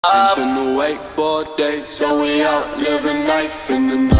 I've been awake for days, so we out living life in the